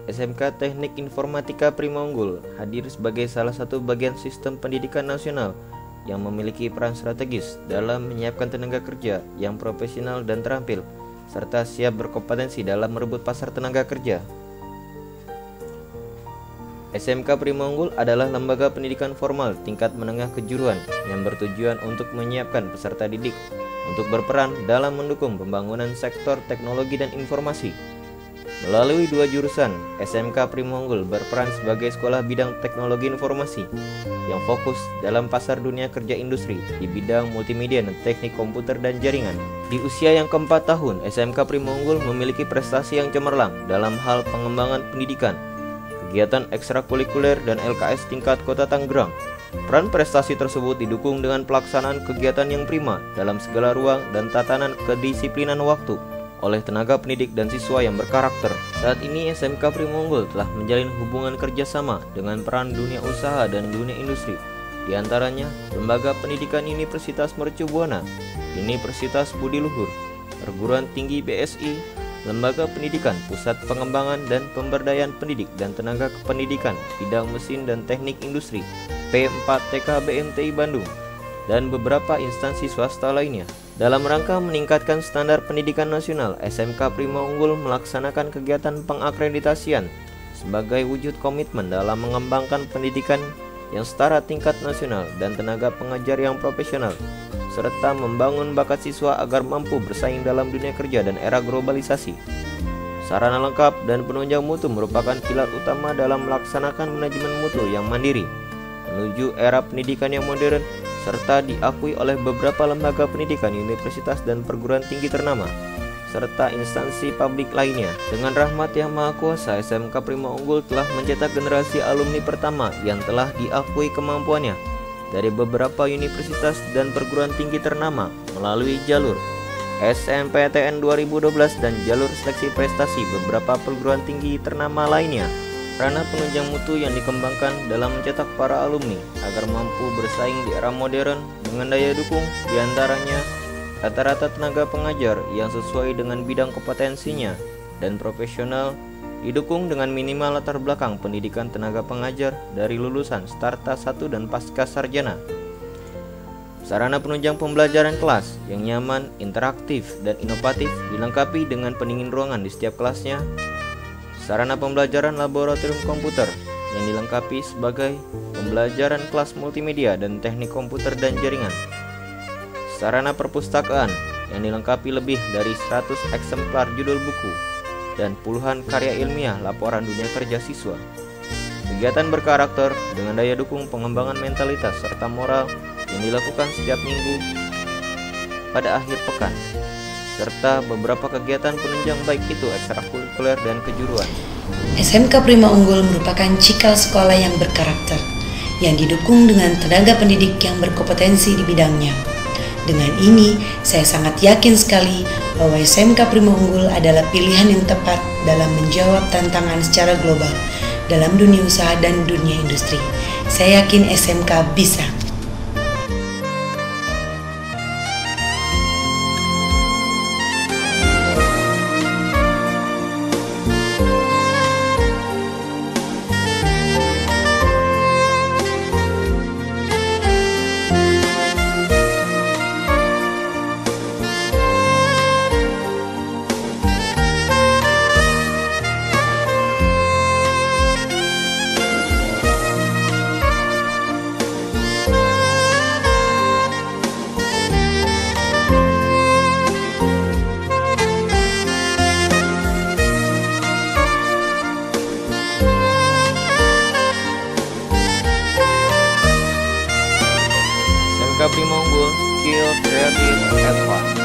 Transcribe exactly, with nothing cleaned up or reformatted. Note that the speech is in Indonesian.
S M K Teknik Informatika Prima Unggul hadir sebagai salah satu bagian sistem pendidikan nasional yang memiliki peran strategis dalam menyiapkan tenaga kerja yang profesional dan terampil, serta siap berkompetensi dalam merebut pasar tenaga kerja. S M K Prima Unggul adalah lembaga pendidikan formal tingkat menengah kejuruan yang bertujuan untuk menyiapkan peserta didik untuk berperan dalam mendukung pembangunan sektor teknologi dan informasi. Melalui dua jurusan, S M K Prima Unggul berperan sebagai sekolah bidang teknologi informasi yang fokus dalam pasar dunia kerja industri di bidang multimedia dan teknik komputer dan jaringan. Di usia yang keempat tahun, S M K Prima Unggul memiliki prestasi yang cemerlang dalam hal pengembangan pendidikan, kegiatan ekstrakurikuler dan L K S tingkat Kota Tangerang. Peran prestasi tersebut didukung dengan pelaksanaan kegiatan yang prima dalam segala ruang dan tatanan kedisiplinan waktu oleh tenaga pendidik dan siswa yang berkarakter. Saat ini S M K Prima Unggul telah menjalin hubungan kerjasama dengan peran dunia usaha dan dunia industri. Di antaranya, Lembaga Pendidikan Universitas Mercu Buana, Universitas Budi Luhur, Perguruan Tinggi B S I, Lembaga Pendidikan Pusat Pengembangan dan Pemberdayaan Pendidik dan Tenaga Kependidikan Bidang Mesin dan Teknik Industri P empat T K B M T I Bandung, dan beberapa instansi swasta lainnya. Dalam rangka meningkatkan standar pendidikan nasional, S M K Prima Unggul melaksanakan kegiatan pengakreditasian sebagai wujud komitmen dalam mengembangkan pendidikan yang setara tingkat nasional dan tenaga pengajar yang profesional, serta membangun bakat siswa agar mampu bersaing dalam dunia kerja dan era globalisasi. Sarana lengkap dan penunjang mutu merupakan pilar utama dalam melaksanakan manajemen mutu yang mandiri menuju era pendidikan yang modern, serta diakui oleh beberapa lembaga pendidikan, universitas dan perguruan tinggi ternama, serta instansi publik lainnya. Dengan rahmat yang maha kuasa, S M K Prima Unggul telah mencetak generasi alumni pertama yang telah diakui kemampuannya dari beberapa universitas dan perguruan tinggi ternama melalui jalur S M P T N dua ribu dua belas dan jalur seleksi prestasi beberapa perguruan tinggi ternama lainnya. Ranah penunjang mutu yang dikembangkan dalam mencetak para alumni agar mampu bersaing di era modern dengan daya dukung diantaranya rata-rata tenaga pengajar yang sesuai dengan bidang kompetensinya dan profesional, didukung dengan minimal latar belakang pendidikan tenaga pengajar dari lulusan Starta satu dan Pasca Sarjana. Sarana penunjang pembelajaran kelas yang nyaman, interaktif, dan inovatif dilengkapi dengan pendingin ruangan di setiap kelasnya. Sarana pembelajaran laboratorium komputer yang dilengkapi sebagai pembelajaran kelas multimedia dan teknik komputer dan jaringan. Sarana perpustakaan yang dilengkapi lebih dari seratus eksemplar judul buku dan puluhan karya ilmiah laporan dunia kerja siswa. Kegiatan berkarakter dengan daya dukung pengembangan mentalitas serta moral yang dilakukan setiap minggu pada akhir pekan, serta beberapa kegiatan penunjang baik itu ekstrakurikuler dan kejuruan. S M K Prima Unggul merupakan cikal sekolah yang berkarakter, yang didukung dengan tenaga pendidik yang berkompetensi di bidangnya. Dengan ini, saya sangat yakin sekali bahwa S M K Prima Unggul adalah pilihan yang tepat dalam menjawab tantangan secara global dalam dunia usaha dan dunia industri. Saya yakin S M K bisa. S M K Prima Unggul, Skill Creative Advance.